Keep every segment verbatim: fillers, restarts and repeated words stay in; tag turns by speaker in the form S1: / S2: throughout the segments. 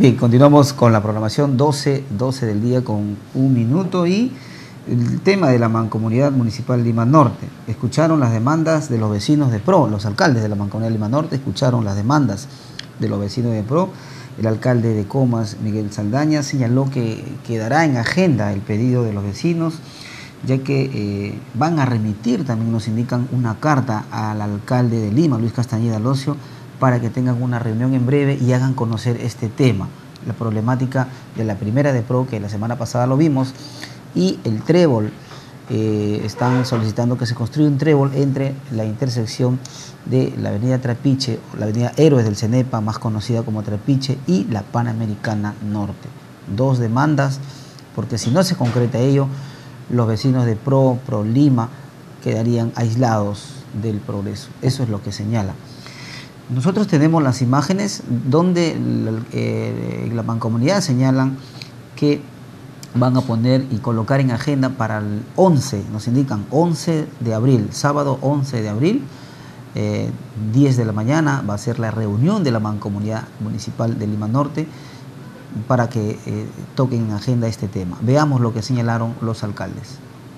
S1: Bien, continuamos con la programación doce, doce del día con un minuto y el tema de la Mancomunidad Municipal Lima Norte. Escucharon las demandas de los vecinos de PRO, los alcaldes de la Mancomunidad Lima Norte escucharon las demandas de los vecinos de PRO. El alcalde de Comas, Miguel Saldaña, señaló que quedará en agenda el pedido de los vecinos, ya que eh, van a remitir, también nos indican, una carta al alcalde de Lima, Luis Castañeda Locio, para que tengan una reunión en breve y hagan conocer este tema, la problemática de la primera de PRO, que la semana pasada lo vimos, y el trébol. Eh, están solicitando que se construya un trébol entre la intersección de la avenida Trapiche, la avenida Héroes del Cenepa, más conocida como Trapiche, y la Panamericana Norte. Dos demandas, porque si no se concreta ello, los vecinos de PRO, PRO Lima, quedarían aislados del progreso. Eso es lo que señala. Nosotros tenemos las imágenes donde la, eh, la mancomunidad señalan que van a poner y colocar en agenda para el once, nos indican once de abril, sábado once de abril, eh, diez de la mañana, va a ser la reunión de la Mancomunidad Municipal de Lima Norte para que eh, toquen en agenda este tema. Veamos lo que señalaron los alcaldes.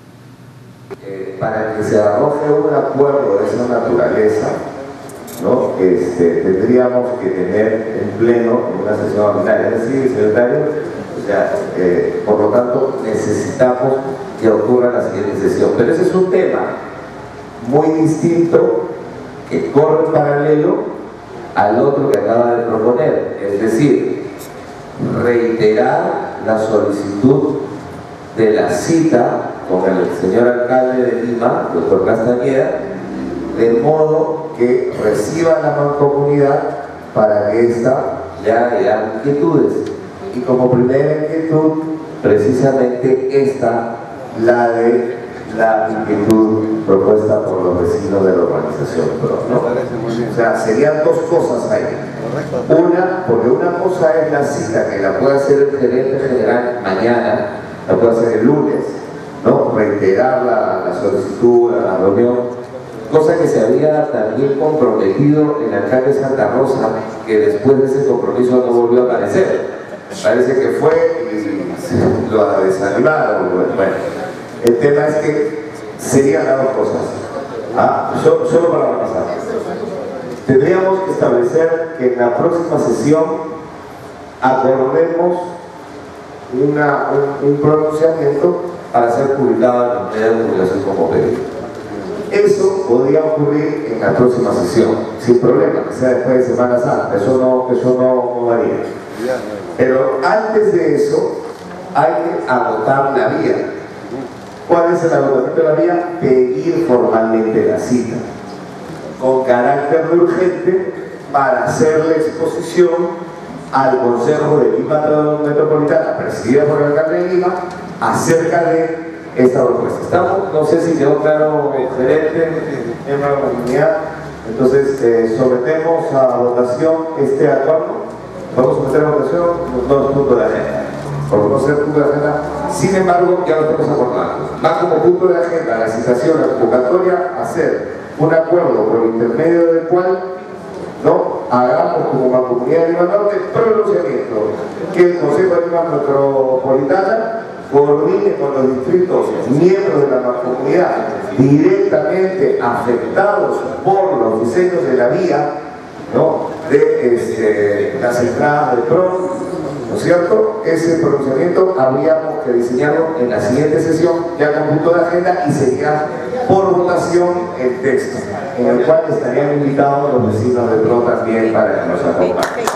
S2: Eh, para que se arroje un acuerdo de esa naturaleza, ¿no? este, tendríamos que tener en pleno en una sesión ordinaria. Es decir, secretario, o sea, eh, por lo tanto necesitamos que ocurra la siguiente sesión. Pero ese es un tema muy distinto que corre paralelo al otro que acaba de proponer. Es decir, reiterar la solicitud de la cita con el señor alcalde de Lima, doctor Castañeda, de modo que reciba la mancomunidad para que ésta le haga inquietudes. Y como primera inquietud, precisamente esta, la de la inquietud propuesta por los vecinos de la urbanización PRO, ¿no? O sea, serían dos cosas ahí. Una, porque una cosa es la cita que la puede hacer el gerente general mañana, la puede hacer el lunes, ¿no? Reiterar la, la solicitud, la reunión, cosa que se había también comprometido el alcalde de Santa Rosa, que después de ese compromiso no volvió a aparecer. Parece que fue y lo desanimaron. Bueno, el tema es que serían las dos cosas. Ah, solo, solo para pasar. Tendríamos que establecer que en la próxima sesión acordemos una, un, un pronunciamiento para ser publicado en la media de comunicación como pedido. Eso podría ocurrir en la próxima sesión, sin problema, que sea después de Semana Santa. Eso no, eso no, no varía. Pero antes de eso hay que agotar la vía. ¿Cuál es el agotamiento de la vía? Pedir formalmente la cita con carácter de urgente para hacer la exposición al Consejo de Lima Metropolitana, presidida por el alcalde de Lima, acerca de esta propuesta. Estamos, no sé si quedó claro el gerente en la comunidad. Entonces eh, sometemos a votación este acuerdo. Vamos a someter a votación los dos puntos de agenda. Por no ser punto de agenda, sin embargo, ya lo estamos acordando. Va como punto de agenda la citación, la convocatoria, hacer un acuerdo por intermedio del cual no hagamos como Mancomunidad de Lima Norte pronunciamiento que el Consejo de Lima Metropolitana coordine con los distritos miembros de la mancomunidad directamente afectados por los diseños de la vía, ¿no? de este, las entradas de PRO, ¿no es cierto? Ese pronunciamiento habríamos que diseñarlo en la siguiente sesión, ya con punto de agenda, y sería por votación el texto, en el cual estarían invitados los vecinos de PRO también para que nos acompañen.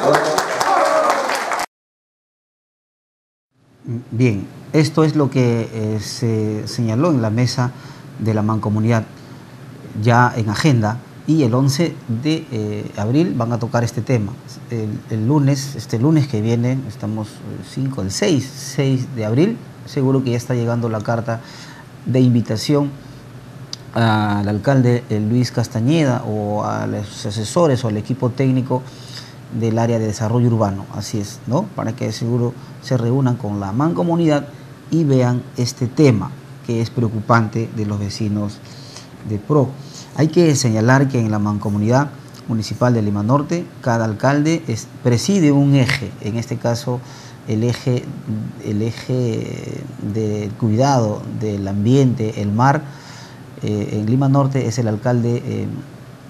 S1: Bien, esto es lo que eh, se señaló en la mesa de la mancomunidad ya en agenda, y el once de eh, abril van a tocar este tema. El, el lunes, este lunes que viene, estamos cinco, el seis, seis de abril, seguro que ya está llegando la carta de invitación al alcalde Luis Castañeda o a los asesores o al equipo técnico del área de desarrollo urbano, así es, ¿no? Para que seguro se reúnan con la mancomunidad y vean este tema que es preocupante de los vecinos de PRO. Hay que señalar que en la mancomunidad municipal de Lima Norte. Cada alcalde es, preside un eje, en este caso el eje, el eje de cuidado del ambiente, el mar. Eh, en Lima Norte es el alcalde eh, eh,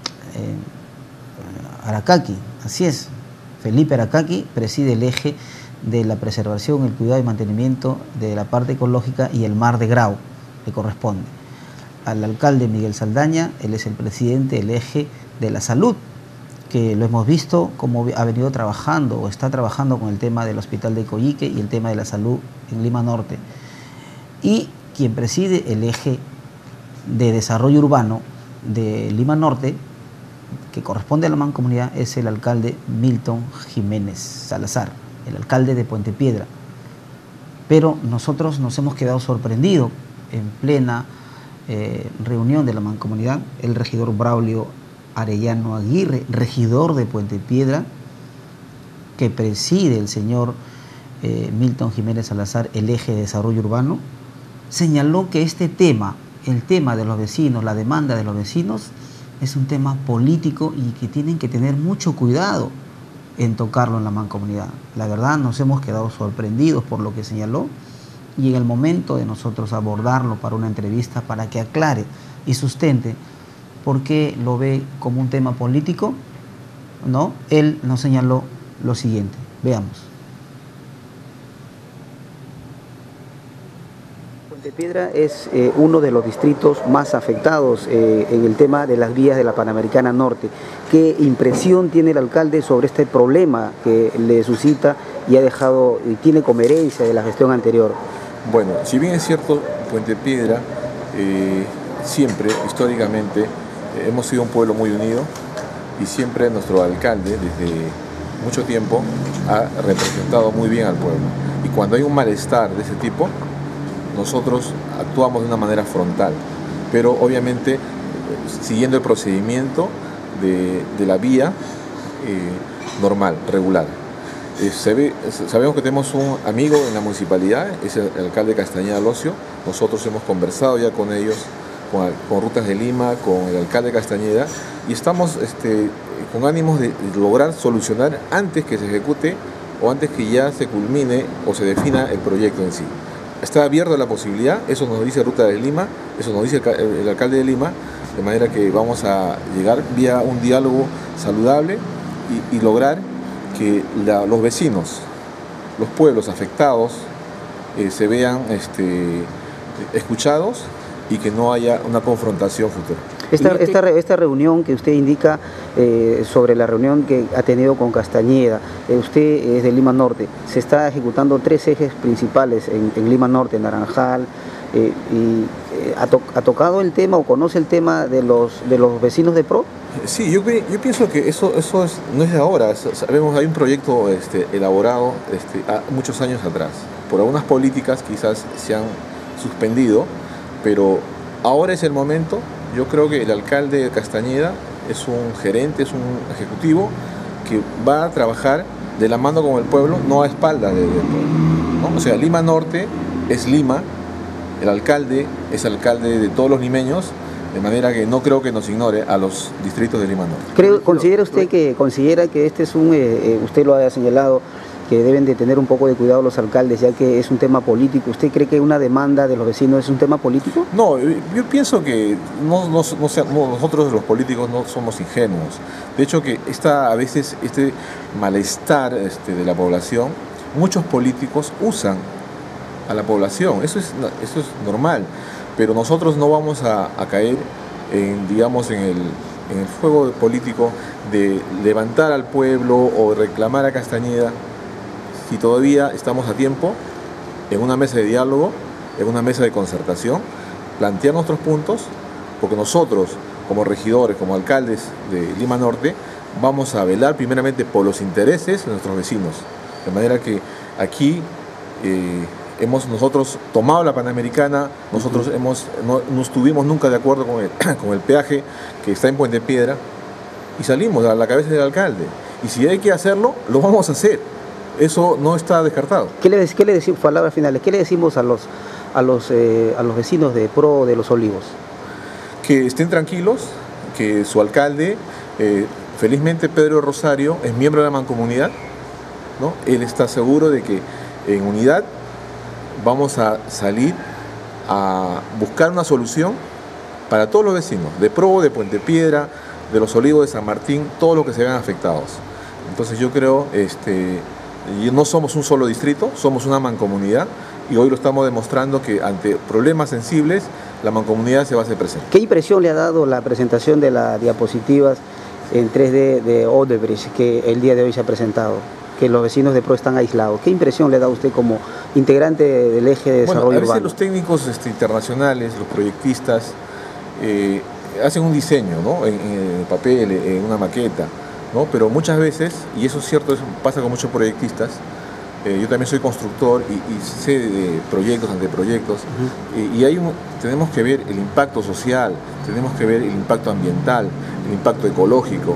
S1: Aracaqui, así es, Felipe Aracaqui preside el eje de la preservación, el cuidado y mantenimiento de la parte ecológica y el mar de Grau, le corresponde. Al alcalde Miguel Saldaña, él es el presidente del eje de la salud, que lo hemos visto como ha venido trabajando o está trabajando con el tema del hospital de Coyique y el tema de la salud en Lima Norte. Y quien preside el eje de desarrollo urbano de Lima Norte, que corresponde a la mancomunidad, es el alcalde Milton Jiménez Salazar, el alcalde de Puente Piedra. Pero nosotros nos hemos quedado sorprendidos en plena eh, reunión de la mancomunidad, el regidor Braulio Arellano Aguirre, regidor de Puente Piedra, que preside el señor eh, Milton Jiménez Salazar, el eje de desarrollo urbano, señaló que este tema, el tema de los vecinos, la demanda de los vecinos, es un tema político y que tienen que tener mucho cuidado en tocarlo en la mancomunidad. La verdad, nos hemos quedado sorprendidos por lo que señaló, y en el momento de nosotros abordarlo para una entrevista para que aclare y sustente por qué lo ve como un tema político, ¿no? Él nos señaló lo siguiente. Veamos. Puente Piedra es eh, uno de los distritos más afectados eh, en el tema de las vías de la Panamericana Norte. ¿Qué impresión tiene el alcalde sobre este problema que le suscita y ha dejado y tiene como herencia de la gestión anterior?
S3: Bueno, si bien es cierto, Puente Piedra eh, siempre, históricamente, eh, hemos sido un pueblo muy unido, y siempre nuestro alcalde, desde mucho tiempo, ha representado muy bien al pueblo. Y cuando hay un malestar de ese tipo, nosotros actuamos de una manera frontal, pero obviamente siguiendo el procedimiento de, de la vía eh, normal, regular. Eh, se ve, sabemos que tenemos un amigo en la municipalidad, es el, el alcalde Castañeda Locio. Nosotros hemos conversado ya con ellos, con, con Rutas de Lima, con el alcalde Castañeda, y estamos este, con ánimos de, de lograr solucionar antes que se ejecute o antes que ya se culmine o se defina el proyecto en sí. Está abierta la posibilidad, eso nos dice Ruta de Lima, eso nos dice el, el alcalde de Lima, de manera que vamos a llegar vía un diálogo saludable y, y lograr que la, los vecinos, los pueblos afectados eh, se vean este, escuchados y que no haya una confrontación futura.
S1: Esta, esta, esta reunión que usted indica eh, sobre la reunión que ha tenido con Castañeda, eh, usted es de Lima Norte, se está ejecutando tres ejes principales en, en Lima Norte, Naranjal, eh, y eh, ¿ha, to, ¿ha tocado el tema o conoce el tema de los, de los vecinos de PRO?
S3: Sí, yo, yo pienso que eso, eso es, no es de ahora. Sabemos, hay un proyecto este, elaborado este, a, muchos años atrás. Por algunas políticas quizás se han suspendido, pero ahora es el momento. Yo creo que el alcalde de Castañeda es un gerente, es un ejecutivo que va a trabajar de la mano con el pueblo, no a espaldas del pueblo, ¿no? O sea, Lima Norte es Lima, el alcalde es alcalde de todos los limeños, de manera que no creo que nos ignore a los distritos de Lima Norte.
S1: Creo, ¿Considera usted que considera que este es un, eh, usted lo ha señalado, que deben de tener un poco de cuidado los alcaldes, ya que es un tema político? ¿Usted cree que una demanda de los vecinos es un tema político?
S3: No, yo pienso que no, no, no sea, no, nosotros los políticos no somos ingenuos. De hecho, que esta, a veces este malestar este, de la población, muchos políticos usan a la población. Eso es, eso es normal. Pero nosotros no vamos a, a caer en, digamos, en el, en el juego político de levantar al pueblo o reclamar a Castañeda. Si todavía estamos a tiempo, en una mesa de diálogo, en una mesa de concertación, plantear nuestros puntos, porque nosotros, como regidores, como alcaldes de Lima Norte, vamos a velar primeramente por los intereses de nuestros vecinos. De manera que aquí eh, hemos nosotros tomado la Panamericana, nosotros uh-huh. hemos, no, no estuvimos nunca de acuerdo con el, con el peaje que está en Puente Piedra, y salimos a la cabeza del alcalde. Y si hay que hacerlo, lo vamos a hacer. Eso no está descartado.
S1: ¿Qué le, qué le decimos, palabras finales, qué le decimos a los, a los, eh, a los vecinos de PRO de Los Olivos?
S3: Que estén tranquilos, que su alcalde eh, felizmente Pedro Rosario es miembro de la mancomunidad, ¿no? Él está seguro de que en unidad vamos a salir a buscar una solución para todos los vecinos, de Pro, de Puente Piedra, de Los Olivos, de San Martín, todos los que se vean afectados. Entonces yo creo, este, no somos un solo distrito, somos una mancomunidad y hoy lo estamos demostrando que ante problemas sensibles la mancomunidad se va a hacer presente.
S4: ¿Qué impresión le ha dado la presentación de las diapositivas en tres D de Odebrecht que el día de hoy se ha presentado? Que los vecinos de Pro están aislados. ¿Qué impresión le da a usted como integrante del eje de desarrollo
S3: bueno, a veces
S4: urbano?
S3: Los técnicos este, internacionales, los proyectistas, eh, hacen un diseño, ¿no? en, en el papel, en una maqueta, ¿no? Pero muchas veces, y eso es cierto, eso pasa con muchos proyectistas, eh, yo también soy constructor y, y sé de proyectos, anteproyectos, uh-huh. y, y hay un, tenemos que ver el impacto social, tenemos que ver el impacto ambiental, el impacto ecológico,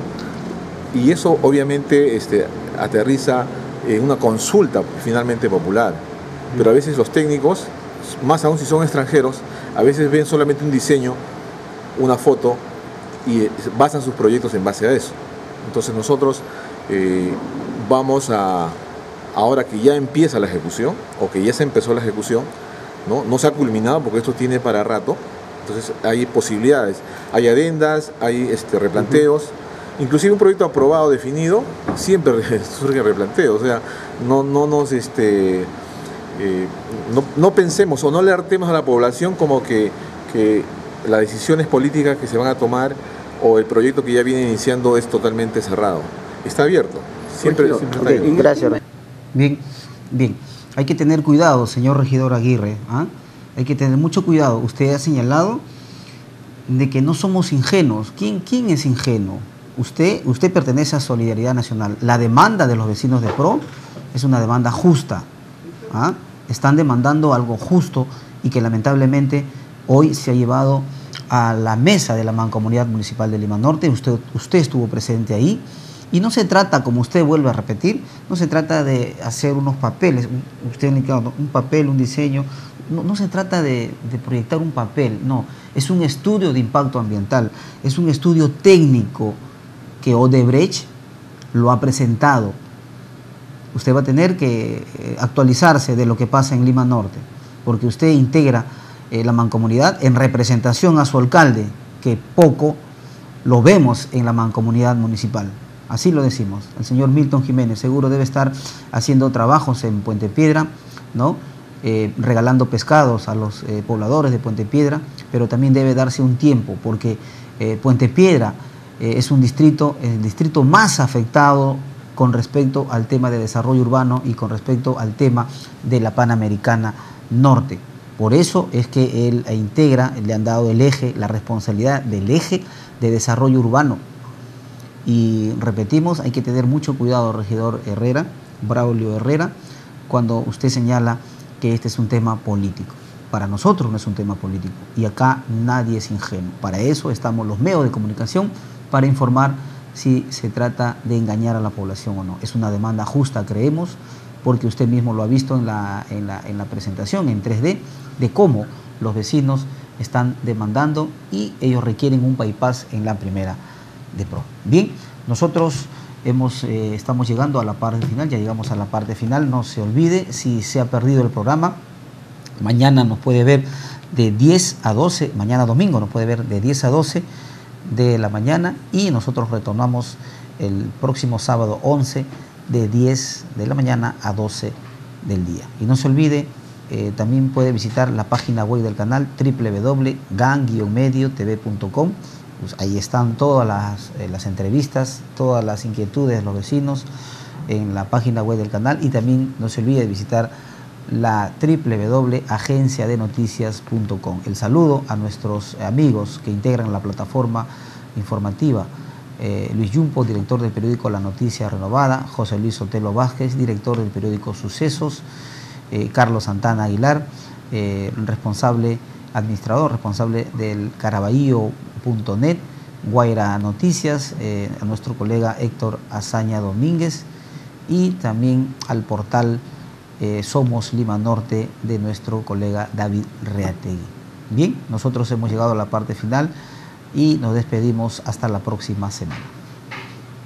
S3: y eso obviamente este, aterriza en una consulta finalmente popular. Pero a veces los técnicos, más aún si son extranjeros, a veces ven solamente un diseño, una foto y basan sus proyectos en base a eso. Entonces nosotros eh, vamos a, ahora que ya empieza la ejecución o que ya se empezó la ejecución, no, no se ha culminado porque esto tiene para rato, entonces hay posibilidades, hay adendas, hay este, replanteos. Uh-huh. Inclusive un proyecto aprobado, definido, siempre surge replanteo, o sea, no, no nos este, eh, no, no pensemos o no le hartemos a la población como que, que las decisiones políticas que se van a tomar o el proyecto que ya viene iniciando es totalmente cerrado. Está abierto, siempre,
S4: okay,
S3: siempre
S4: okay,
S3: está abierto.
S4: Gracias.
S1: Bien, bien, hay que tener cuidado, señor regidor Aguirre, ¿ah? Hay que tener mucho cuidado. Usted ha señalado de que no somos ingenuos. ¿Quién, quién es ingenuo? Usted, usted pertenece a Solidaridad Nacional. La demanda de los vecinos de Pro es una demanda justa. ¿Ah? Están demandando algo justo y que lamentablemente hoy se ha llevado a la mesa de la Mancomunidad Municipal de Lima Norte. Usted, usted estuvo presente ahí. Y no se trata, como usted vuelve a repetir, no se trata de hacer unos papeles, usted ha indicado, un papel, un diseño, no, no se trata de, de proyectar un papel, no, es un estudio de impacto ambiental, es un estudio técnico que Odebrecht lo ha presentado. Usted va a tener que actualizarse de lo que pasa en Lima Norte, porque usted integra eh, la mancomunidad en representación a su alcalde, que poco lo vemos en la mancomunidad municipal. Así lo decimos. El señor Milton Jiménez seguro debe estar haciendo trabajos en Puente Piedra, ¿no? Eh, regalando pescados a los eh, pobladores de Puente Piedra, pero también debe darse un tiempo, porque eh, Puente Piedra eh, es un distrito, el distrito más afectado con respecto al tema de desarrollo urbano y con respecto al tema de la Panamericana Norte. Por eso es que él integra, le han dado el eje, la responsabilidad del eje de desarrollo urbano. Y repetimos, hay que tener mucho cuidado, regidor Herrera, Braulio Herrera, cuando usted señala que este es un tema político. Para nosotros no es un tema político y acá nadie es ingenuo. Para eso estamos los medios de comunicación, para informar si se trata de engañar a la población o no. Es una demanda justa, creemos, porque usted mismo lo ha visto en la, en la, en la presentación en tres D, de cómo los vecinos están demandando y ellos requieren un bypass en la primera de Pro. Bien, nosotros hemos, eh, estamos llegando a la parte final, ya llegamos a la parte final. No se olvide, si se ha perdido el programa, mañana nos puede ver de diez a doce, mañana domingo nos puede ver de diez a doce de la mañana y nosotros retornamos el próximo sábado once de diez de la mañana a doce del día. Y no se olvide, eh, también puede visitar la página web del canal doble u doble u doble punto gan guion medio t v punto com. Pues ahí están todas las, eh, las entrevistas, todas las inquietudes de los vecinos en la página web del canal y también no se olvide de visitar la doble u doble u doble punto agencia de noticias punto com. El saludo a nuestros amigos que integran la plataforma informativa, eh, Luis Yumpo, director del periódico La Noticia Renovada, José Luis Sotelo Vázquez, director del periódico Sucesos, eh, Carlos Santana Aguilar, eh, responsable administrador, responsable del caraballo punto net, Guaira Noticias, eh, a nuestro colega Héctor Azaña Domínguez y también al portal eh, Somos Lima Norte de nuestro colega David Reategui. Bien, nosotros hemos llegado a la parte final y nos despedimos hasta la próxima semana.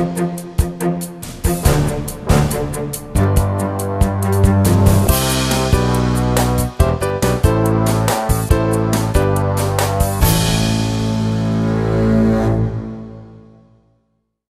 S1: Thank you.